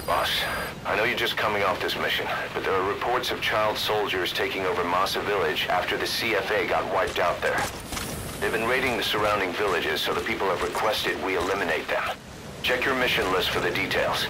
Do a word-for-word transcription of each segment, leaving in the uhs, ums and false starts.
Boss, I know you're just coming off this mission, but there are reports of child soldiers taking over Masa Village after the C F A got wiped out there. They've been raiding the surrounding villages, so the people have requested we eliminate them. Check your mission list for the details.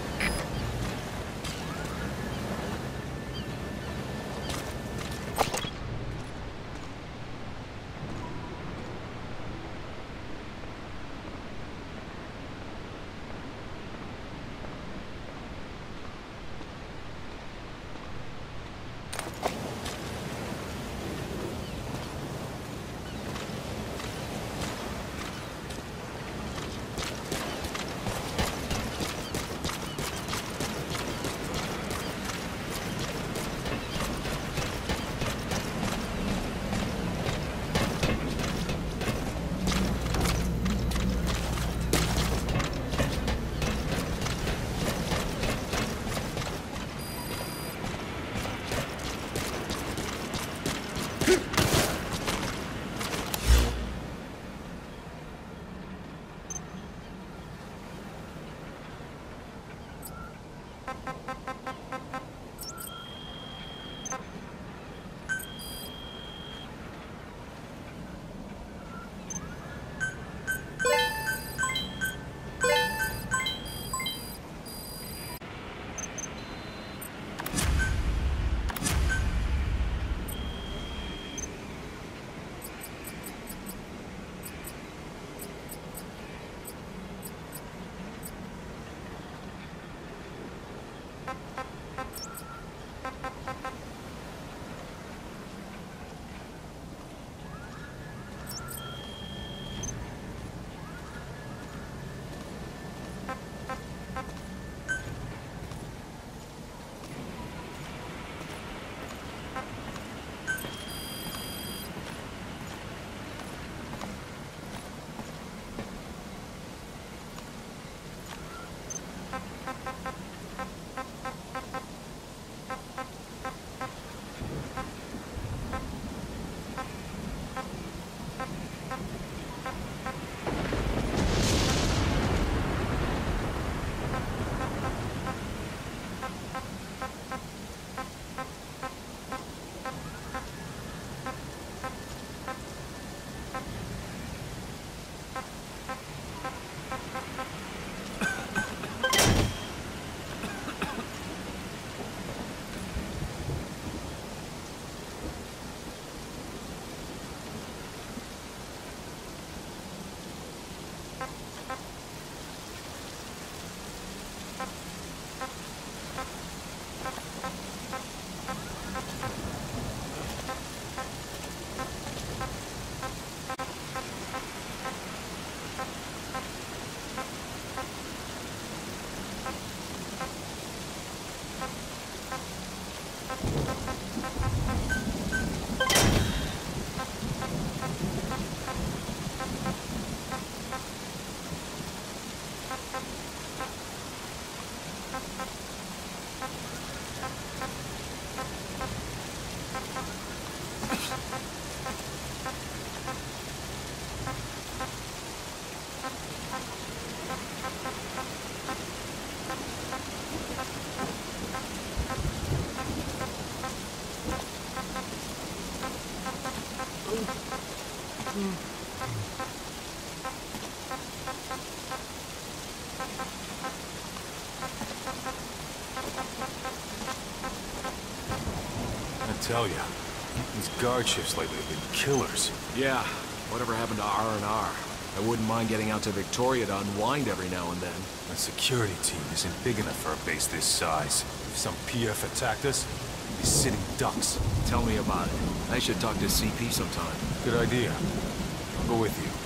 I tell ya, these guard shifts lately have been killers. Yeah, whatever happened to R and R? I wouldn't mind getting out to Victoria to unwind every now and then. The security team isn't big enough for a base this size. If some P F attacked us, we'd be sitting ducks. Tell me about it. I should talk to C P sometime. Good idea. I'll go with you.